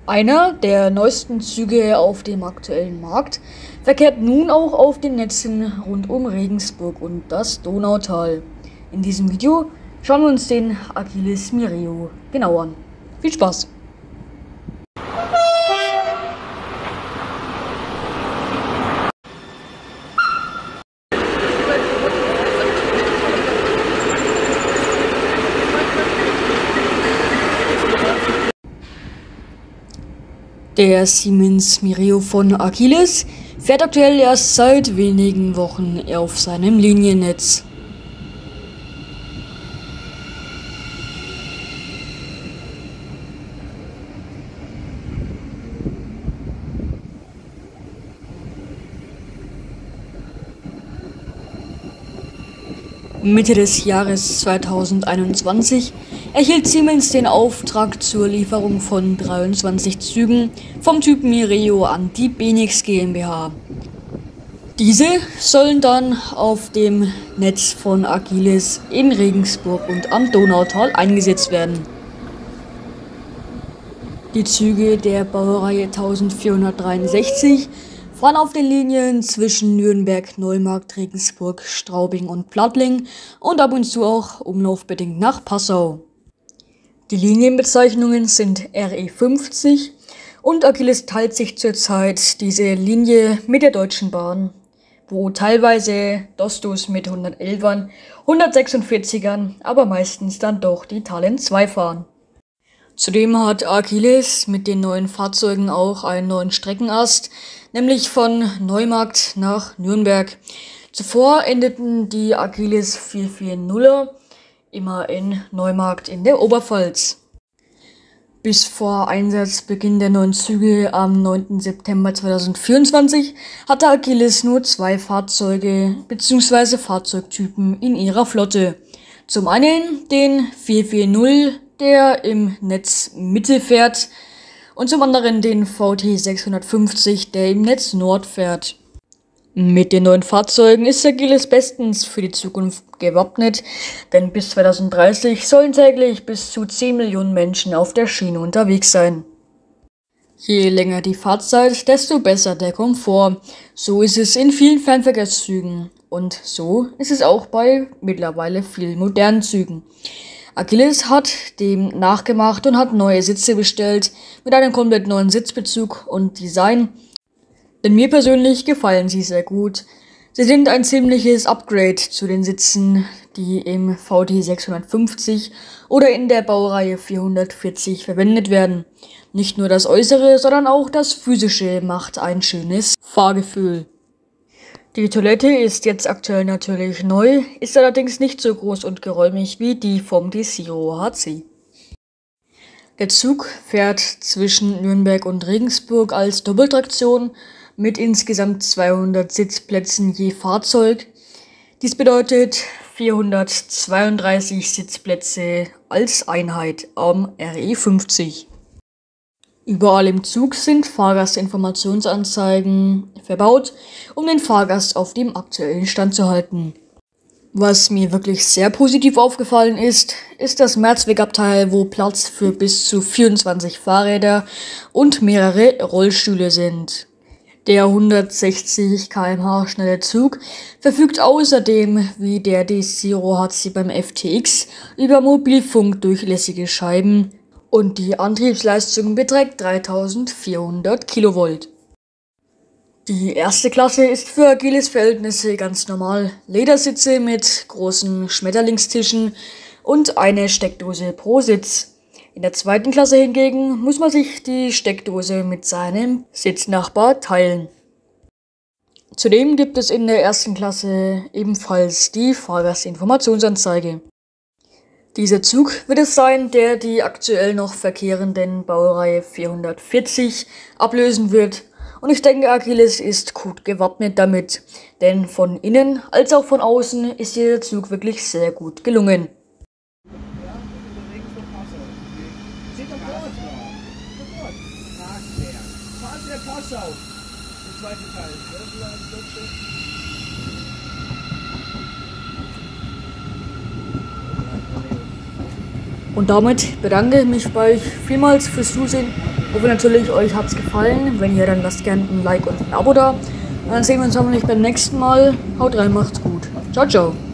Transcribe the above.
Einer der neuesten Züge auf dem aktuellen Markt verkehrt nun auch auf den Netzen rund um Regensburg und das Donautal. In diesem Video schauen wir uns den Achilles Mireo genau an. Viel Spaß! Der Siemens Mireo von Achilles fährt aktuell erst seit wenigen Wochen auf seinem Liniennetz. Mitte des Jahres 2021 erhielt Siemens den Auftrag zur Lieferung von 23 Zügen vom Typ Mireo an die Benix GmbH. Diese sollen dann auf dem Netz von Achilles in Regensburg und am Donautal eingesetzt werden. Die Züge der Baureihe 1463 fahren auf den Linien zwischen Nürnberg, Neumarkt, Regensburg, Straubing und Plattling und ab und zu auch umlaufbedingt nach Passau. Die Linienbezeichnungen sind RE50 und Achilles teilt sich zurzeit diese Linie mit der Deutschen Bahn, wo teilweise Dostos mit 111ern, 146ern, aber meistens dann doch die Talent 2 fahren. Zudem hat Achilles mit den neuen Fahrzeugen auch einen neuen Streckenast, nämlich von Neumarkt nach Nürnberg. Zuvor endeten die Achilles 440er immer in Neumarkt in der Oberpfalz. Bis vor Einsatzbeginn der neuen Züge am 9. September 2024 hatte Achilles nur 2 Fahrzeuge bzw. Fahrzeugtypen in ihrer Flotte. Zum einen den 440, der im Netz Mitte fährt, und zum anderen den VT 650, der im Netz Nord fährt. Mit den neuen Fahrzeugen ist Achilles bestens für die Zukunft gewappnet, denn bis 2030 sollen täglich bis zu 10 Millionen Menschen auf der Schiene unterwegs sein. Je länger die Fahrzeit, desto besser der Komfort. So ist es in vielen Fernverkehrszügen und so ist es auch bei mittlerweile vielen modernen Zügen. Achilles hat dem nachgemacht und hat neue Sitze bestellt mit einem komplett neuen Sitzbezug und Design. Denn mir persönlich gefallen sie sehr gut. Sie sind ein ziemliches Upgrade zu den Sitzen, die im VT 650 oder in der Baureihe 440 verwendet werden. Nicht nur das Äußere, sondern auch das Physische macht ein schönes Fahrgefühl. Die Toilette ist jetzt aktuell natürlich neu, ist allerdings nicht so groß und geräumig wie die vom Desiro HC. Der Zug fährt zwischen Nürnberg und Regensburg als Doppeltraktion mit insgesamt 200 Sitzplätzen je Fahrzeug. Dies bedeutet 432 Sitzplätze als Einheit am RE50. Überall im Zug sind Fahrgastinformationsanzeigen verbaut, um den Fahrgast auf dem aktuellen Stand zu halten. Was mir wirklich sehr positiv aufgefallen ist das Mehrzweckabteil, wo Platz für bis zu 24 Fahrräder und mehrere Rollstühle sind. Der 160 km/h schnelle Zug verfügt außerdem, wie der Desiro HC beim FTX, über mobilfunkdurchlässige Scheiben und die Antriebsleistung beträgt 3400 Kilovolt. Die erste Klasse ist für Achilles Verhältnisse ganz normal. Ledersitze mit großen Schmetterlingstischen und eine Steckdose pro Sitz. In der zweiten Klasse hingegen muss man sich die Steckdose mit seinem Sitznachbar teilen. Zudem gibt es in der ersten Klasse ebenfalls die Fahrgastinformationsanzeige. Dieser Zug wird es sein, der die aktuell noch verkehrenden Baureihe 440 ablösen wird. Und ich denke, Achilles ist gut gewappnet damit, denn von innen als auch von außen ist dieser Zug wirklich sehr gut gelungen. Und damit bedanke ich mich bei euch vielmals fürs Zusehen. Hoffe natürlich, euch hat's gefallen. Wenn ja, dann lasst gerne ein Like und ein Abo da. Und dann sehen wir uns hoffentlich beim nächsten Mal. Haut rein, macht's gut. Ciao, ciao.